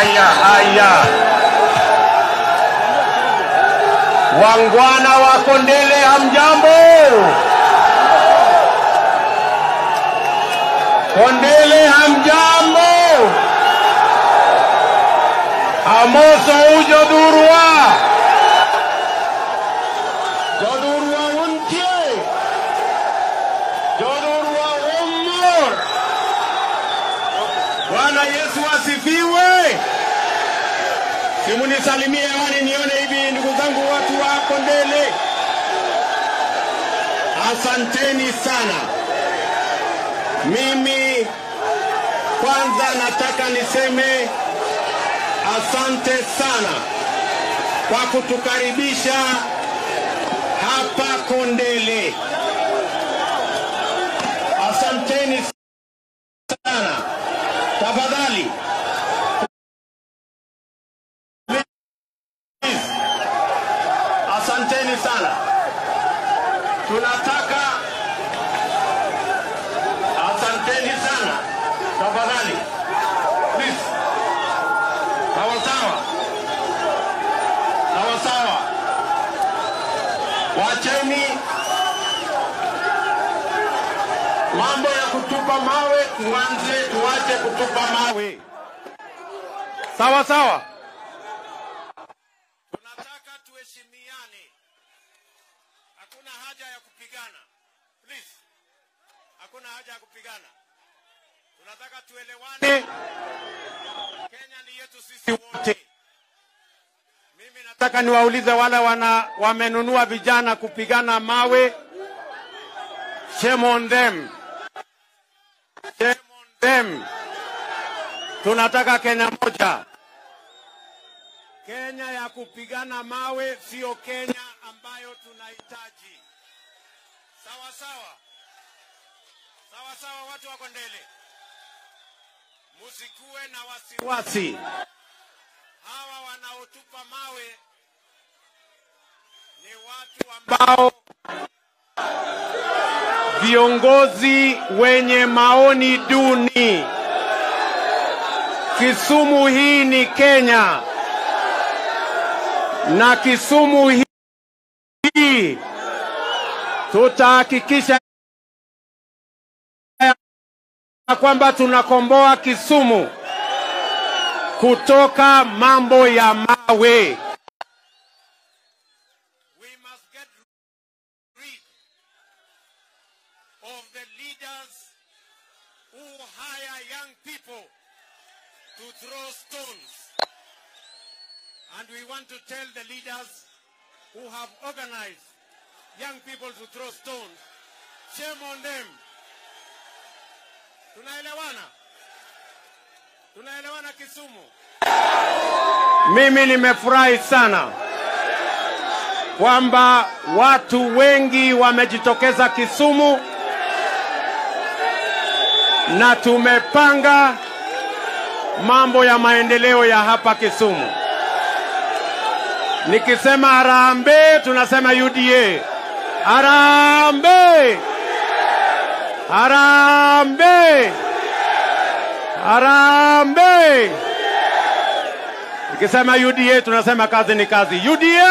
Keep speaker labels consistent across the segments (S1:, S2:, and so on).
S1: haya. Wangwana wa Kondele, hamjambo? Kondele, hamjambo? Amoso ujo durwa. Jodurwa untie. Jodurwa umur. Bwana Yesu asifiwe. Simunisalimie hewani nione hivi ndugu zangu watu wa Kondele. Asanteni sana. Mimi kwanza nataka niseme asante sana kwa kutukaribisha hapa Kondele. Asanteni sana. Tafadhali. Asanteni sana. Tunataka asanteni sana. Tafadhali. Please. Sawa. Wacheni mambo ya kutupa mawe, tuache kutupa mawe. Sawa. Tunataka tuheshimiane. Hakuna haja ya kupigana. Please. Hakuna haja ya kupigana. Tunataka tuelewane. Kenya ni yetu sisi wote. Mimi nataka niwaulize wale wamenunua vijana kupigana mawe. Shame on them. Tunataka Kenya moja. Kenya ya kupigana mawe sio Kenya ambayo tunahitaji. Sawa, watu wa Kondele. Musikuwe na wasiwasi. Hawa wanaotupa mawe ni watu ambao viongozi wenye maoni duni. Kisumu hii ni Kenya. Na Kisumu hii tutahakikisha kwamba tunakomboa Kisumu kutoka mambo ya mawe. We must get rid of the leaders who hire young people to throw stones. And we want to tell the leaders who have organized young people to throw stones, shame on them. Tunaelewana Kisumu? Mimi nimefurahi sana kwamba watu wengi wamejitokeza Kisumu na tumepanga mambo ya maendeleo ya hapa Kisumu. Nikisema harambee tunasema UDA. Harambee! Nikisema UDA tunasema kazi ni kazi.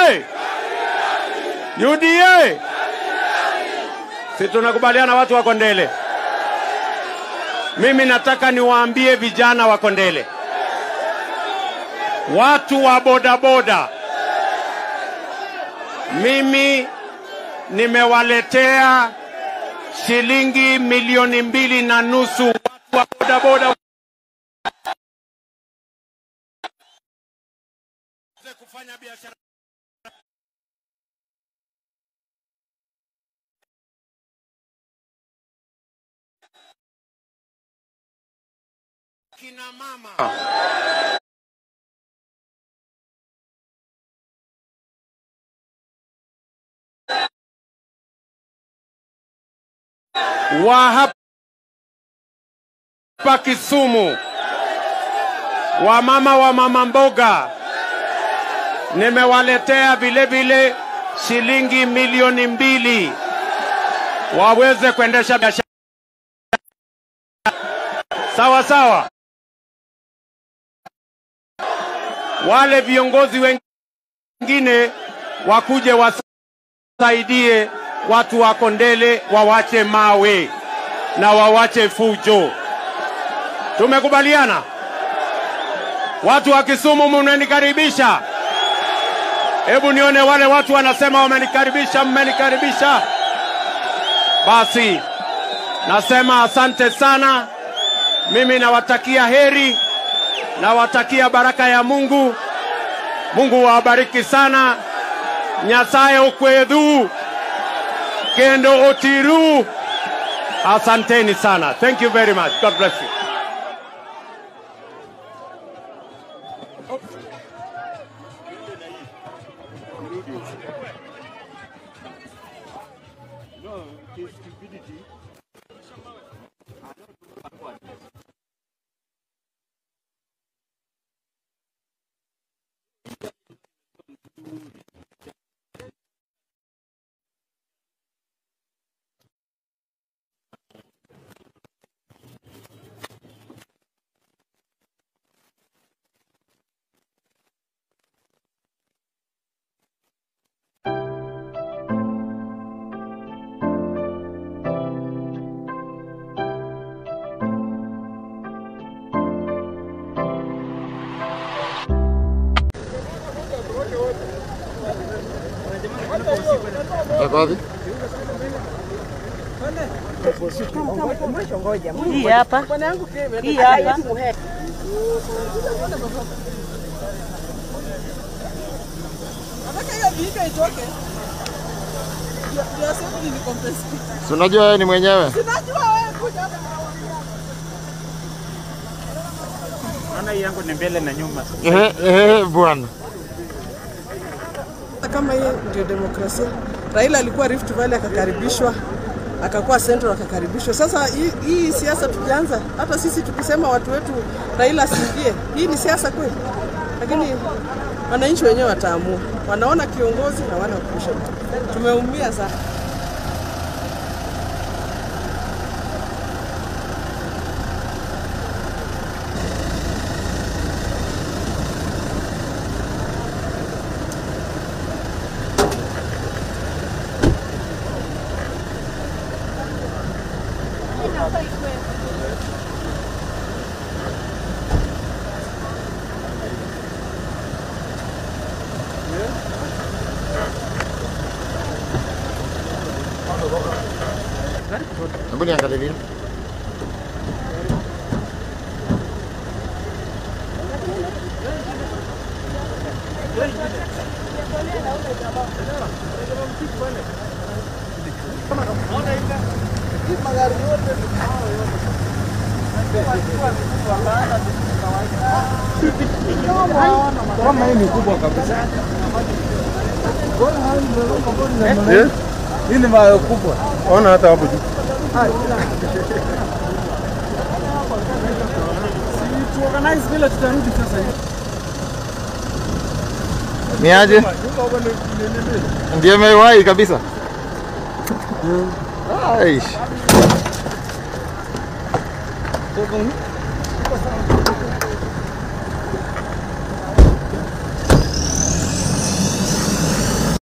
S1: UDA! Si tunakubaliana watu wa Kondele? Mimi nataka niwaambie vijana wa Kondele, watu wa bodaboda, mimi nimewaletea shilingi 2.5 million watu wa bodaboda kufanya biashara. Kina mama wa hapa Kisumu, wa mama mboga, nimewaletea vile shilingi 2 million waweze kuendesha biashara. Sawa. wale viongozi wengine wakuje wasaidie watu wa Kondele, wawache mawe na wawache fujo. Tumekubaliana? Watu wa Kisumu mnanikaribisha? Hebu nione wale watu wanasema wamenikaribisha, mmenikaribisha. Basi nasema asante sana. Mimi nawatakia heri, nawatakia baraka ya Mungu. Mungu wabariki sana. Nyasaye ukwedhu kendo otiru. Asanteni sana. Thank you very much. God bless you.
S2: Hii hapa. Hii hapa.
S3: Unajua wewe ni mwenyewe?
S4: Maana hii yangu ni mbele na nyuma.
S3: Bwana.
S5: Kama hiyo ndio demokrasia. Raila alikuwa Rift Valley akakaribishwa, akakuwa Central akakaribishwa. Sasa hii siasa tukianza, hata sisi tukisema watu wetu Raila asiingie, hii ni siasa kweli? Lakini wananchi wenyewe wataamua. Wanaona kiongozi na wana kusha. Tumeumia sana.
S3: Hebu niangalie vile.
S4: Kama hii ni kubwa kabisa. Hii ni mawe kubwa.
S3: Ona hata hapo juu.
S4: Organize vile tutarudi sasa hivi.
S3: Ni aje? Ndiye mewahi kabisa. Aish.